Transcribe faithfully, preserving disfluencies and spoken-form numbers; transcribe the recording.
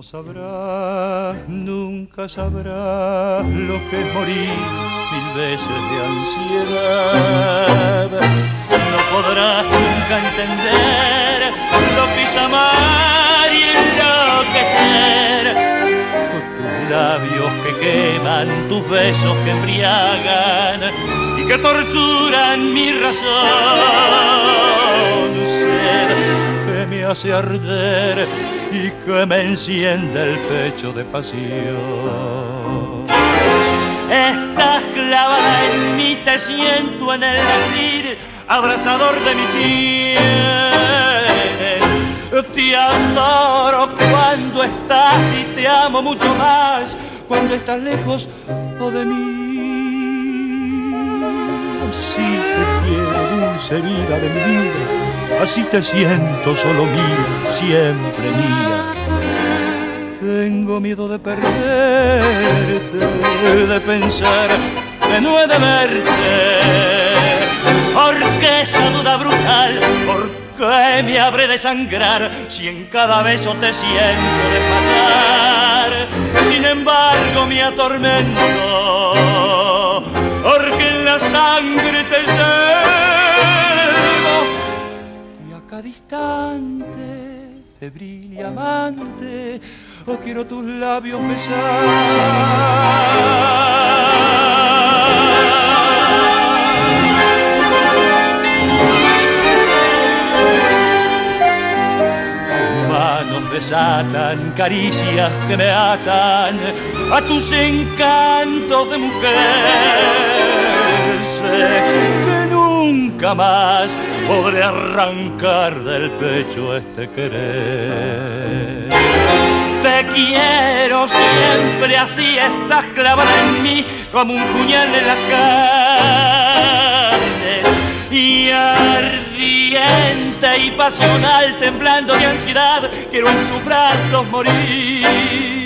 sabrás, nunca sabrás lo que es morir mil veces de ansiedad. No podrás nunca entender lo que es amar y enloquecer. Con tus labios que queman, tus besos que embriagan y que torturan mi razón. Sed que me hace arder y que me enciende el pecho de pasión. Estás clavada en mí, te siento en el latir abrazador de mi sien. Te adoro cuando estás y te amo mucho más cuando estás lejos o de mí. Así te quiero, dulce vida de mi vida, así te siento solo mía, siempre mía. Tengo miedo de perderte, de pensar que no he de verte, porque esa duda brutal, ¿por qué me habré de sangrar si en cada beso te siento desmayar? Sin embargo me atormento, porque en la sangre te llevo y a cada instante, febril y amante, oh, quiero tus labios besar. Manos desatan caricias que me atan a tus encantos de mujer. Sé que nunca más podré arrancar del pecho este querer. Te quiero siempre así, estás clavada en mí como un puñal en la carne, y ardiente y pasional, temblando de ansiedad, quiero en tus brazos morir.